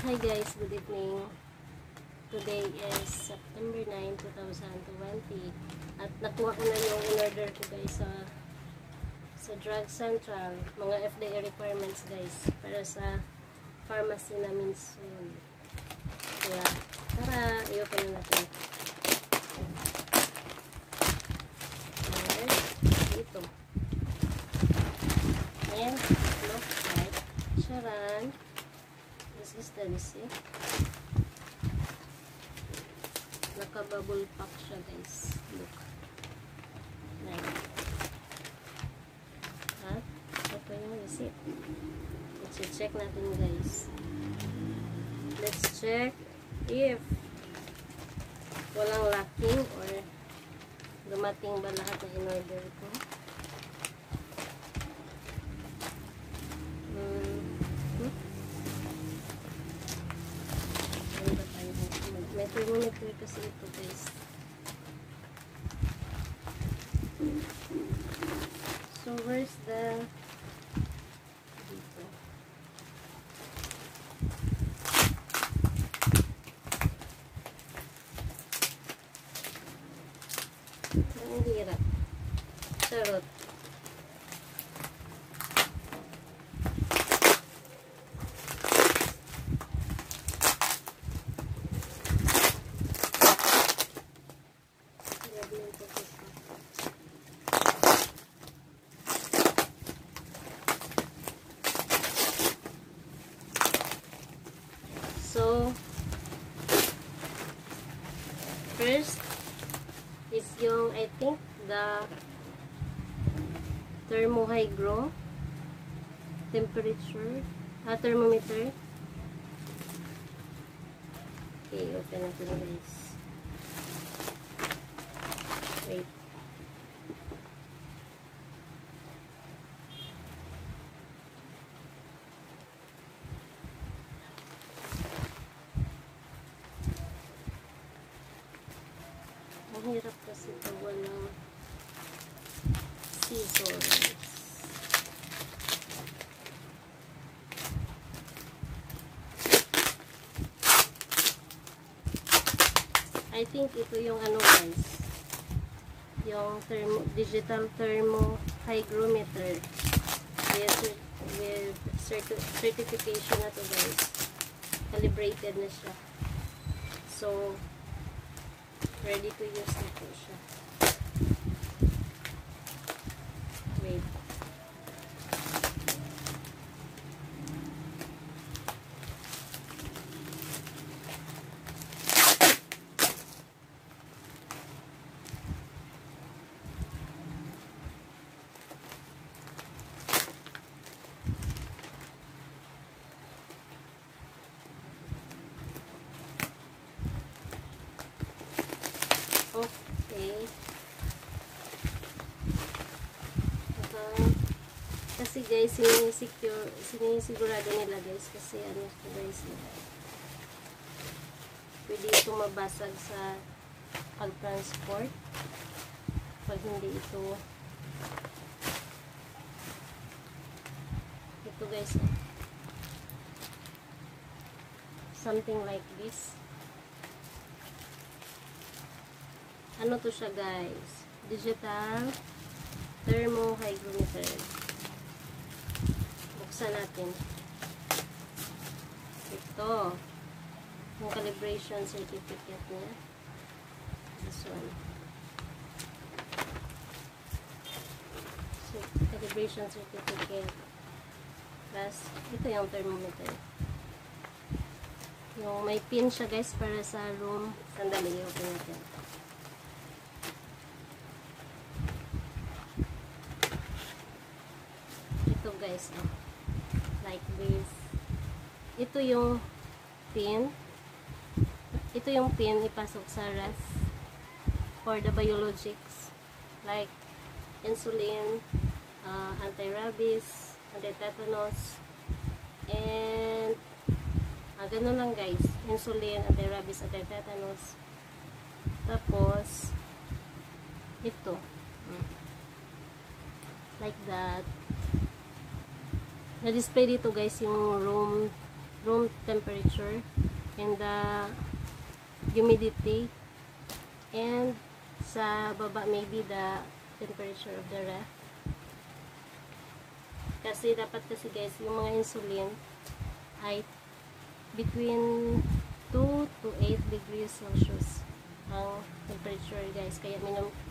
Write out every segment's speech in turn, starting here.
Hi guys, good evening. Today is September 9, 2020 at nakuha ko na yung in-order ko guys sa Drug Central, mga FDA requirements guys para sa pharmacy namin soon. Kaya tara, i-open na natin. Dito. And look like Sharan. This is the receipt. Naka-bubble pack siya guys. Look. Like. At ito yung receipt. Let's check natin guys. Let's check if walang lacking or dumating ba lahat na in-order ko. May thermometer kasi ito guys. So where's the dito. Ang hirap. Charot. So, first is yung, I think, the thermohygro temperature, thermometer. Okay, open natin guys. Wait. Ang hirap kasi ito walang scissors. I think ito yung ano guys, yung digital thermohygrometer with certification na to guys. Calibrated na siya. So ready to use na po siya. Wait. Okay. Kasi guys, sinisigurado nila guys kasi ano ito guys, pwede ito mabasag sa pag-transport pag hindi ito guys, something like this. Ano to siya guys? Digital thermohygrometer. Buksan natin. Ito. Yung calibration certificate niya. This one. So, calibration certificate. Plus, ito yung thermometer. Yung may pin siya guys para sa room. Sandali, open natin. Guys, like this. Ito yung pin. Ito yung pin ipasok sa ref for the biologics like insulin, anti-rabies, anti-tetanus, and ganun lang guys. Insulin, anti-rabies, anti-tetanus. Tapos ito. Like that. Na-display dito guys yung room room temperature and the humidity, and sa baba maybe the temperature of the ref. Kasi dapat kasi guys, yung mga insulin ay between 2 to 8 degrees Celsius ang temperature guys. Kaya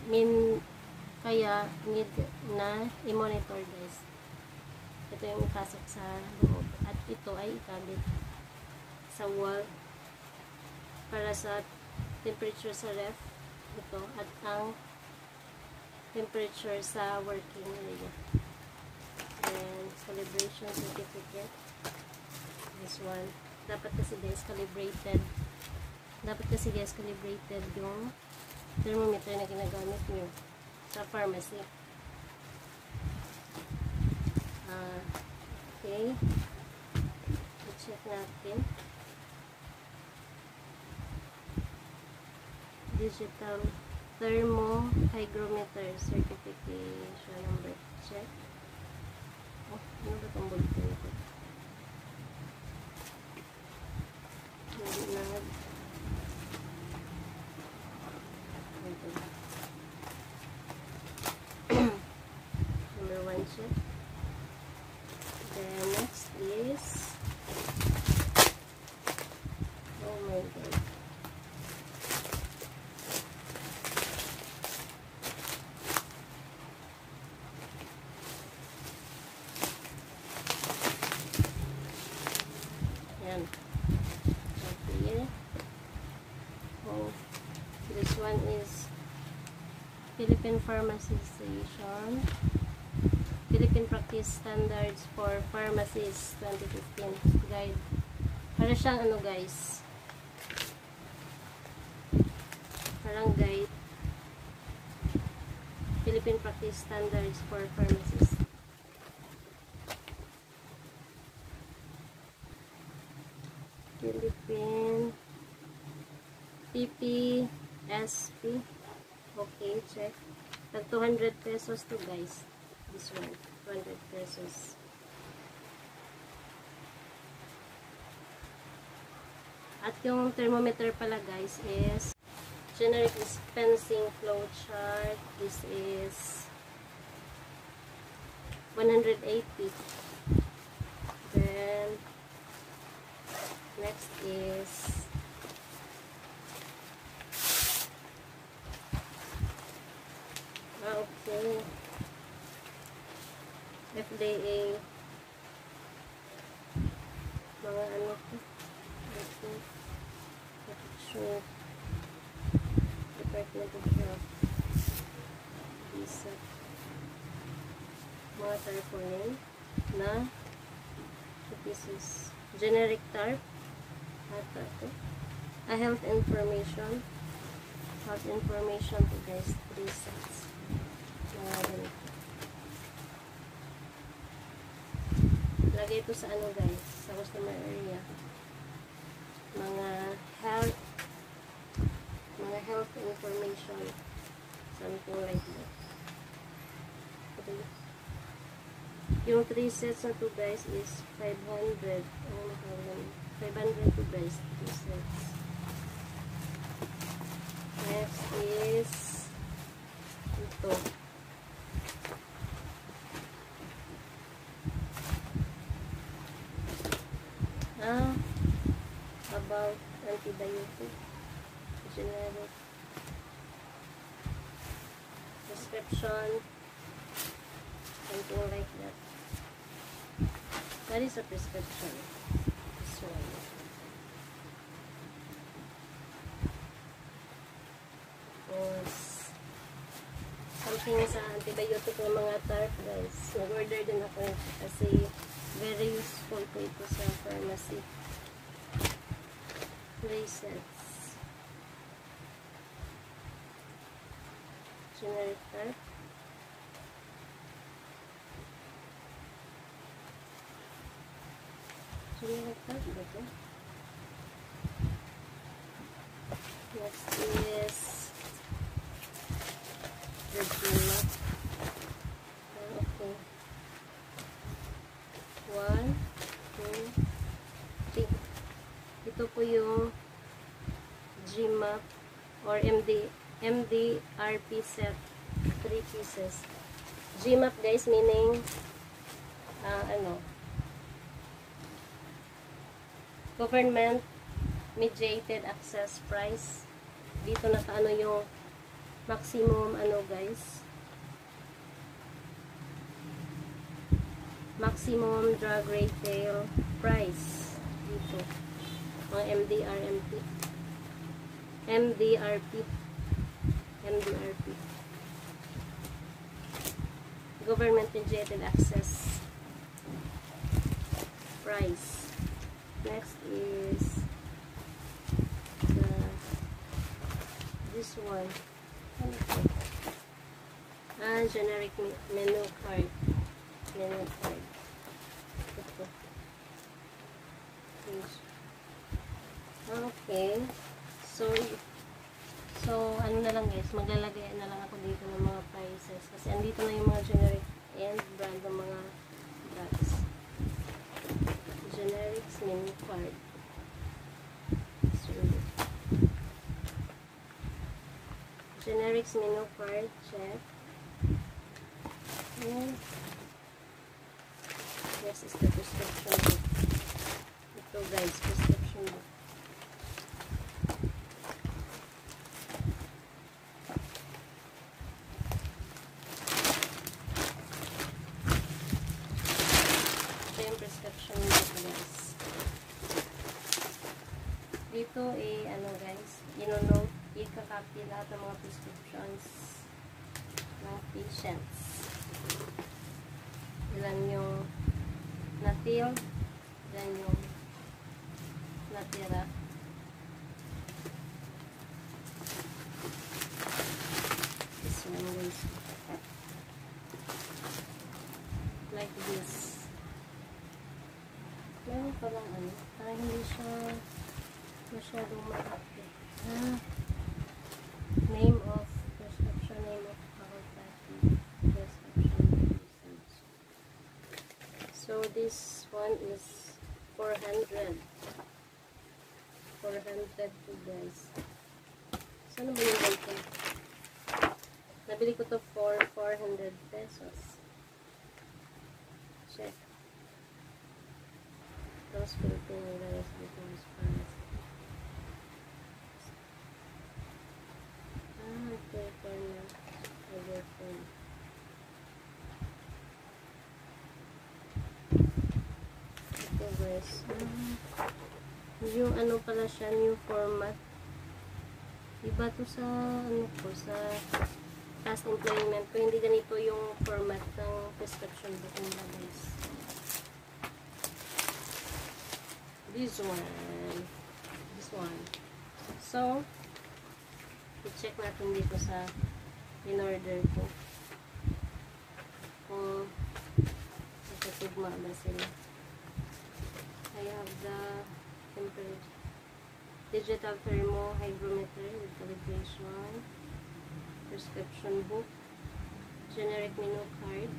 kaya need na i-monitor guys. Ito yung ipasok sa loob at ito ay ikabit sa wall para sa temperature sa ref ito at ang temperature sa working area. And calibration certificate, this one dapat kasi guys calibrated yung thermometer na ginagamit nyo sa pharmacy. Okay, i-check natin digital thermohygrometer certification number. Check. Oh, ano ba itong bulletin ito? Number 1 check. Then next is, oh my god, yan. Okay. Oh, this one is Philippine Pharmacy Association Philippine Practice Standards for Pharmacists 2015 guide. Para siyang ano guys, parang guide. Philippine Practice Standards for Pharmacists. Philippine PPSP. Okay, check. Tag 200 pesos to guys. This one, 200 pesos. At yung thermometer pala guys is generic dispensing flow chart. This is 180. Then next is okay, FDA, mga ano to, protection, Department of Health, visa, mga tarpaulin na pieces, generic tarp, a health information to guys, 3 sets, mga ganito. Lagay ito sa ano guys, sa customer area, mga health information, something like that. Okay. Yung 3 sets na to guys is 500. Oh, 500 to guys, 3 sets. Next is ito. About antibiotic, generic prescription, something like that. That is a prescription. This one. Something sa antibiotic ng mga tarp guys. Nag-order din ako ito kasi very useful po ito sa pharmacy. 3 sets. Generic tarp. Generic tarp ba ito? Next is Regina. Okay. 1, 2, 3. Ito po yung GMAP or MDRP set, 3 pieces. GMAP guys, meaning government mediated access price. Dito nakaano yung maximum guys, maximum drug retail price dito, mga MDRP government mediated access price. Next is this one. Generic menu card. Ito. Okay. So ano na lang guys, maglalagay na lang ako dito ng mga prices kasi andito na yung mga generic and brand ng mga drugs. Generics menu card. Generics menu card, check. And this is the prescription book. Ito guys, prescription book. Ito yung prescription book guys. Dito guys, ino-note, ikakopy lahat ng mga prescriptions ng patients. Ilan yung na-fill, ilan yung natira. This one guys. Like this. Meron palang hindi siya masyadong malaki. Name of prescription, name of allopathy, prescription usage. So this one is 400. 400 to guys. Saan ba yung dito? Nabili ko to for 400 pesos. Check. Those Filipino guys, because price. Ito guys, yung pala siya, new format. Iba to sa sa past employment ko. Hindi ganito yung format ng prescription book nila guys. This one. So i-check natin dito sa in-order ko kung nakatugma ba sila. I have the temperature, digital thermohygrometer with calibration, prescription book, generic menu card,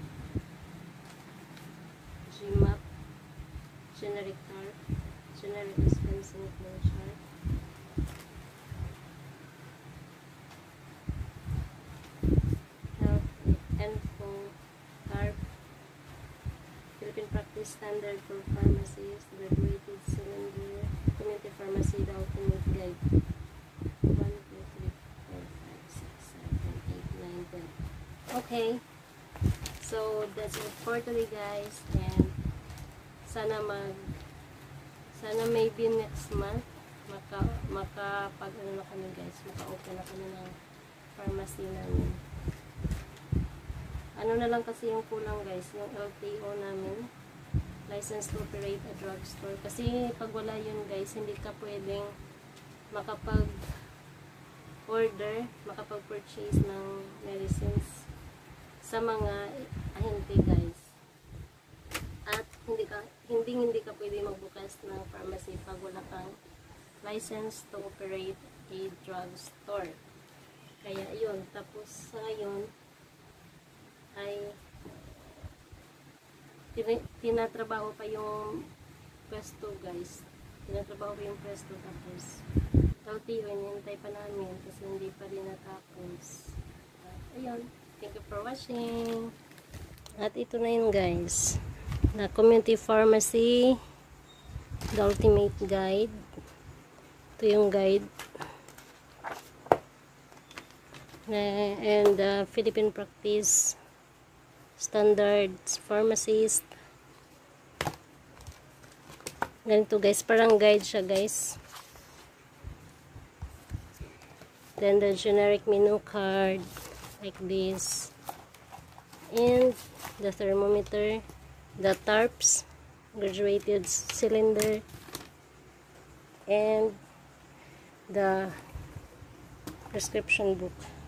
GMAP, generic card, generic dispensing flow chart, Philippine Practice Standard for Pharmacies, Graduated Cylinder, Community Pharmacy, the Ultimate Guide. 1, 2, 3, 4, 5, 6, 7, 8, 9, 10. Okay. So, that's it for today guys. And sana maybe next month makapag na kami guys. Maka-open na kami ng pharmacy namin. Ano na lang kasi yung kulang guys, yung LTO namin, license to operate a drugstore. Kasi pag wala yun guys, hindi ka pwedeng makapag-order, makapag-purchase ng medicines sa mga ahente guys. At hindi ka pwede magbukas ng pharmacy pag wala kang license to operate a drugstore. Kaya yun, tapos sa ngayon ay tinatrabaho pa yung pwesto guys. Tinatrabaho ko yung Presto tapos LTO, inintay pa namin kasi hindi pa rin natapos. At ayun, thank you for watching. At ito na yun guys, na Community Pharmacy, the ultimate guide. Ito yung guide. And Philippine Practice Standards Pharmacist. Ganito guys, parang guide siya guys. Then the generic menu card like this, and the thermometer, the tarps, graduated cylinder, and the prescription book.